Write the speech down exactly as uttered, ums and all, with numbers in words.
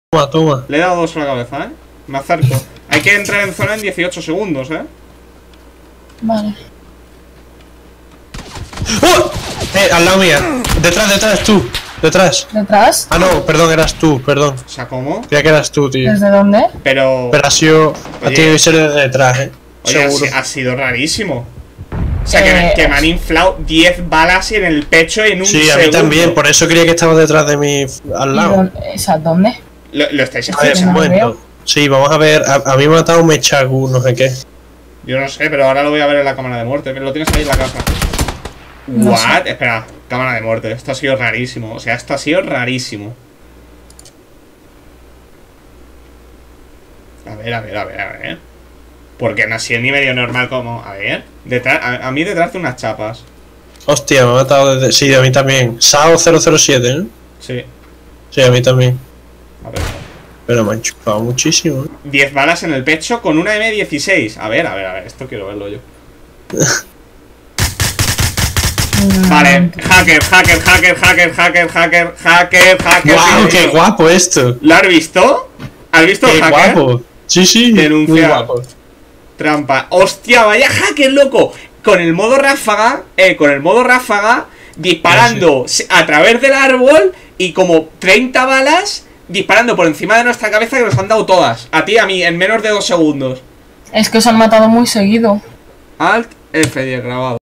Toma, toma. Le he dado dos a la cabeza, ¿eh? Me acerco. Hay que entrar en zona en dieciocho segundos, ¿eh? Vale. ¡Oh! Eh, al lado mía. Detrás, detrás, tú. Detrás. ¿Detrás? Ah, no, perdón, eras tú, perdón. O sea, ¿cómo? Creía que eras tú, tío. ¿Desde dónde? Pero... Pero ha sido... Ha Oye. tenido que ser de detrás, eh. Oye, ha, Seguro. si- ha sido rarísimo. O sea, que, me, Eh, que me han inflado diez balas en el pecho en un Sí, segundo. a mí también. Por eso creía que estaba detrás de mí al ¿Y lado. dónde? ¿Esa dónde? ¿Lo, lo estáis A ver, un escuchando? no momento. veo. Sí, vamos a ver. A, a mí me ha matado un Mechagu, no sé qué. Yo no sé, pero ahora lo voy a ver en la cámara de muerte. Lo tienes ahí en la casa. No What? Espera, cámara de muerte. Esto ha sido rarísimo. O sea, esto ha sido rarísimo. A ver, a ver, a ver, a ver. Porque no ha sido ni medio normal como... A ver. Detrás, a, a mí detrás de unas chapas. Hostia, me ha matado desde... Sí, a mí también. Sao cero cero siete, ¿no? Sí. Sí, a mí también. A ver. Pero me han chupado muchísimo, ¿eh? diez balas en el pecho con una eme dieciséis. A ver, a ver, a ver. Esto quiero verlo yo. Mm, Vale. Hacker, hacker, hacker, hacker, hacker, hacker, hacker, hacker. ¡Guau, qué guapo esto! ¿Lo has visto? ¿Has visto ¡Qué el hacker? guapo! Sí, sí, muy Denunciado. guapo. Trampa. ¡Hostia, vaya hacker, loco! Con el modo ráfaga, eh, con el modo ráfaga, disparando a través del árbol y como treinta balas disparando por encima de nuestra cabeza que nos han dado todas. A ti y a mí, en menos de dos segundos. Es que os han matado muy seguido. Alt F diez grabado.